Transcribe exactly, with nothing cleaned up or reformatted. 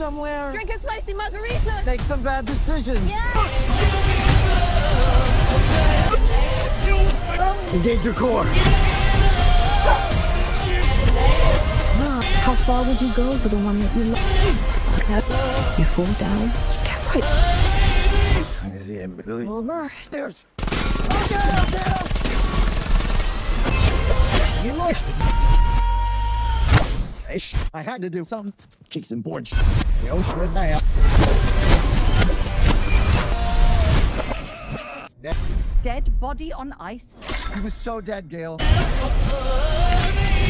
somewhere. Drink a spicy margarita. Make some bad decisions. Yeah. Engage your core. How far would you go for the one that you love? You fall down, you get right. Is he in Billy? Over. Stairs. I had to do something. Jason Bourne. Say, oh shit, now. Dead body on ice. He was so dead, Gail.